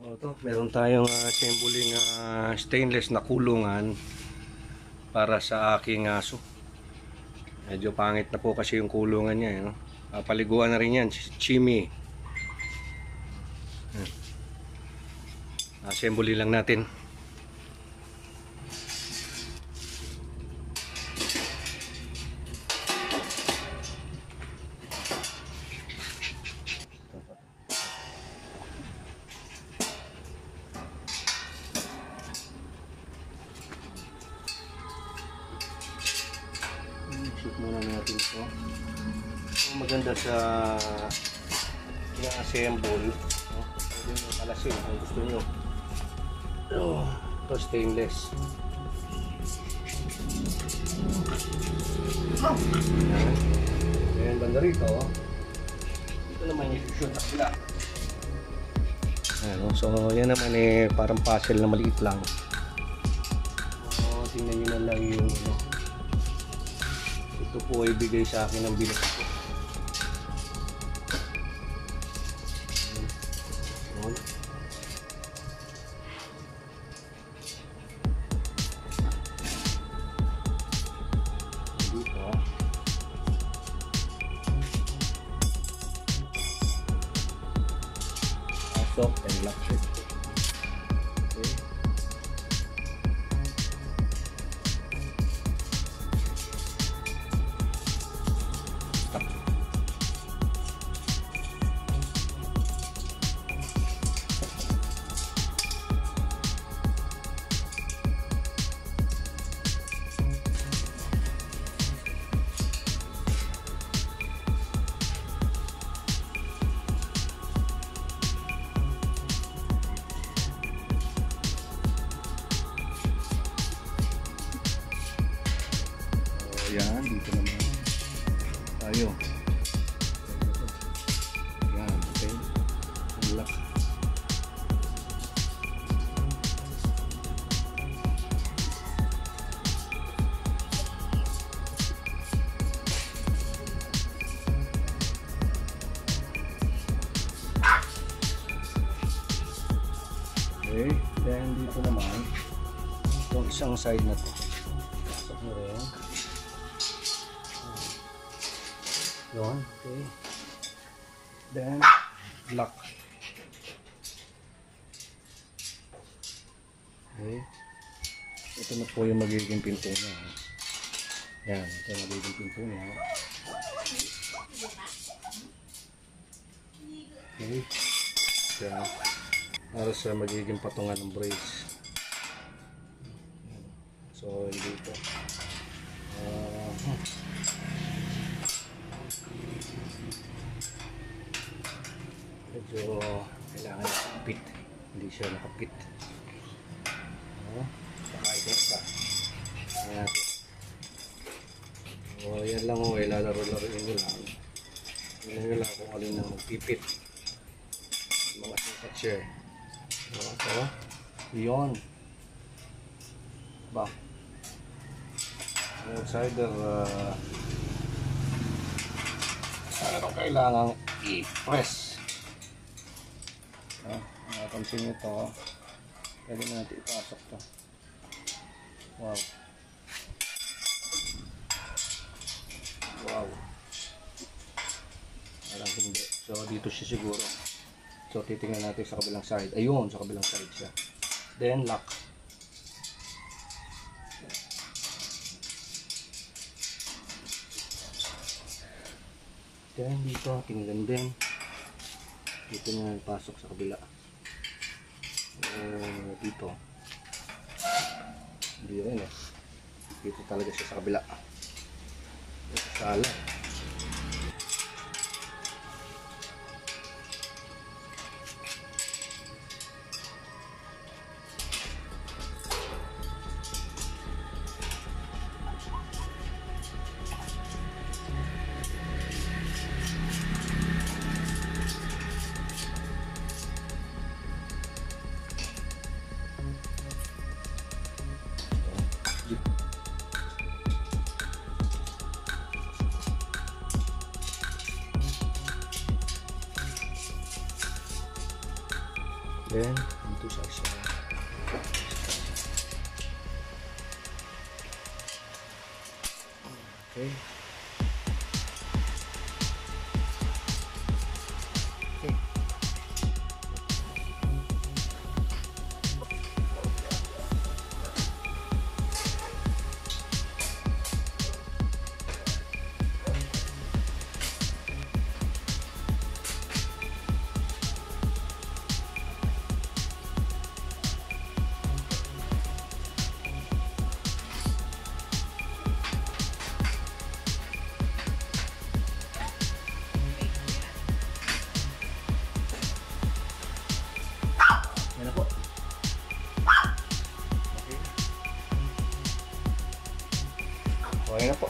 Ito, meron tayong assembling stainless na kulungan para sa aking aso. Medyo pangit na po kasi yung kulungan niya, no? Paliguan na rin yan, chimney. Assembly lang natin. Shoot muna natin ito. Maganda sa ina-assemble, no? Pwede nyo kalasin kung gusto nyo. Ito stainless. Ayan, banda rito. Ito naman yung shoot na sila. Ayan, so yan naman parang puzzle na maliit lang. Tingnan nyo na lang yung ito po ay bigay sa akin ng bilis ko. Dito. Soft and lock it. Okay. Yan, dito naman tayo. Yan, okay. Unlock. Okay, then dito naman itong isang side na to. Pasok mo rin. Yun, okay. Then, lock. Okay. Ito na po yung magiging pinto niya. Yan, ito yung magiging pinto niya. Okay. Yan. Para sa magiging patungan ng brace. So, dito. Medyo kailangan nakapit, hindi siya nakapit. Pakaitin pa. Ayan. O, yan lang o, lalaro-laruin nyo lang. Tingnan nyo lang kung alin ang magpipit. Mga sukat siya. Ito, yun. Ba? Outsider, ano kailangan i-press. Napansin nyo ito, pwede natin ipasok ito. Wow. Wow. Parang hindi. So dito siya siguro. So titingnan natin sa kabilang side. Ayun, sa kabilang side siya. Then lock. Then dito, tingnan din. Dito na pasok sa kabila. Dito. Hindi rin eh. Dito talaga siya sa kabila. Dito sa ala. Then, dito sa isa. Okay. Yan na po. Okay na po.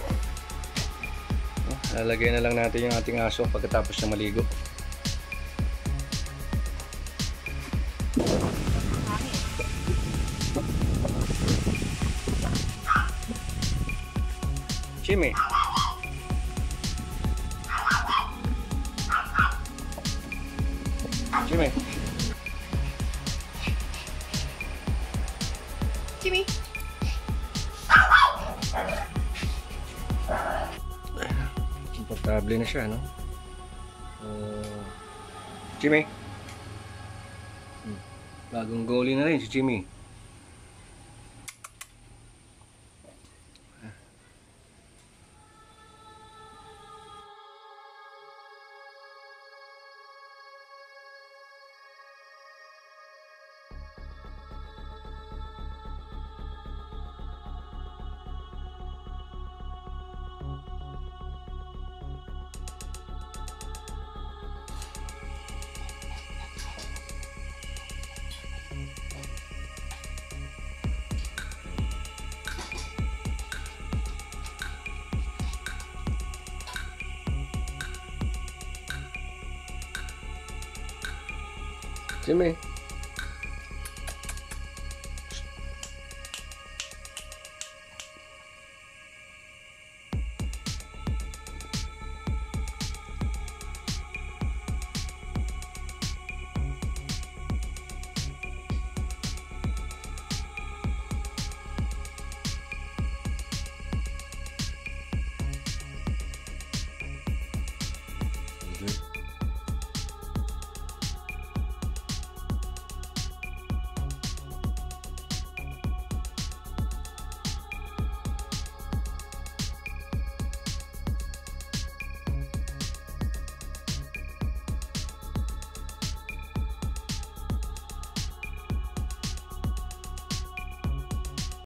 Lalagay na lang natin yung ating aso pagkatapos na maligo. Jimmy. Jimmy. Jimmy. Komportable na siya, no? Jimmy. Bagong goalie na rin si Jimmy. Jimmy.